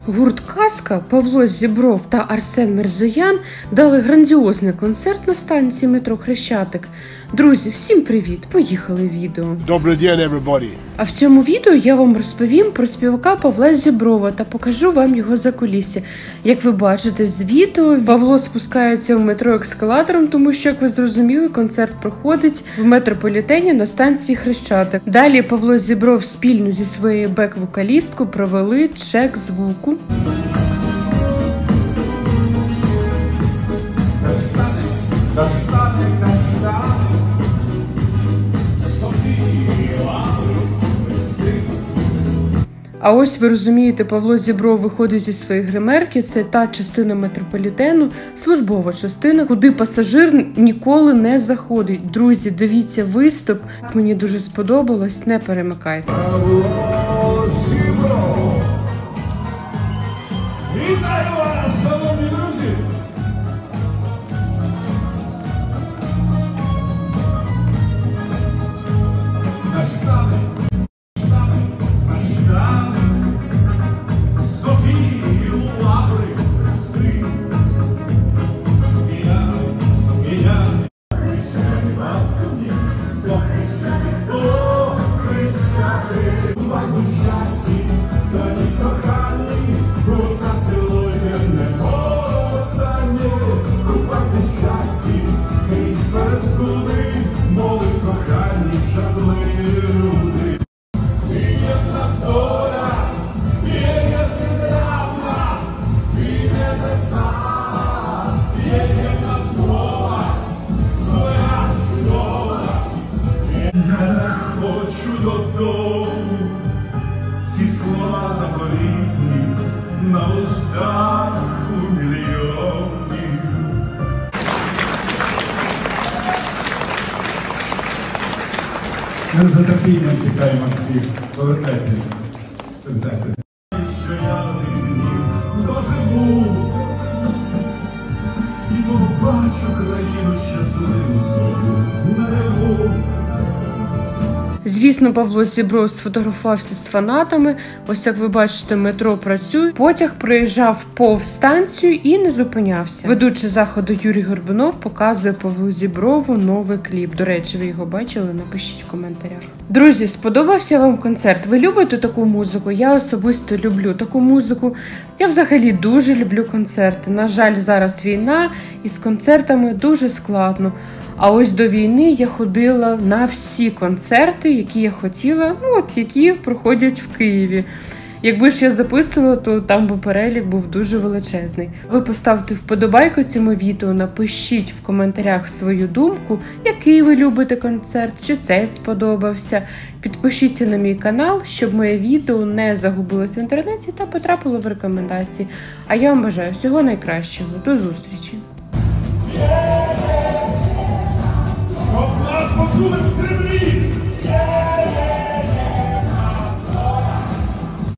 Гурт «Казка», Павло Зібров та Арсен Мірзоян дали грандіозний концерт на станції метро Хрещатик. Друзі, всім привіт! Поїхали відео. Добрий день, everybody! А в цьому відео я вам розповім про співака Павла Зіброва та покажу вам його закулісся. Як ви бачите з відео, Павло спускається в метро ескалатором, тому що, як ви зрозуміли, концерт проходить в метрополітені на станції Хрещатик. Далі Павло Зібров спільно зі своєю бек-вокалісткою провели чек звуку. А ось ви розумієте, Павло Зібров виходить зі своєї гримерки, це та частина метрополітену, службова частина, куди пасажир ніколи не заходить. Друзі, дивіться виступ, мені дуже сподобалось, не перемикайте. Павло Зібров! Вітаю вас, шановні друзі! Хочу додому, ці слова заповітні на устах у мільйонів. Ми з нетерпінням чекаємо всіх. Повертайтесь. Що я доживу і побачу країну щасливу свою наяву. Звісно, Павло Зібров сфотографувався з фанатами. Ось як ви бачите, метро працює. Потяг проїжджав повз станцію і не зупинявся. Ведучий заходу Юрій Горбунов показує Павлу Зіброву новий кліп. До речі, ви його бачили? Напишіть в коментарях. Друзі, сподобався вам концерт? Ви любите таку музику? Я особисто люблю таку музику. Я взагалі дуже люблю концерти. На жаль, зараз війна і з концертами дуже складно. А ось до війни я ходила на всі концерти, які я хотіла, які проходять в Києві. Якби ж я записувала, то там би перелік був дуже величезний. Ви поставте вподобайку цьому відео, напишіть в коментарях свою думку, який ви любите концерт, чи цей сподобався. Підпишіться на мій канал, щоб моє відео не загубилось в інтернеті та потрапило в рекомендації. А я вам бажаю всього найкращого. До зустрічі!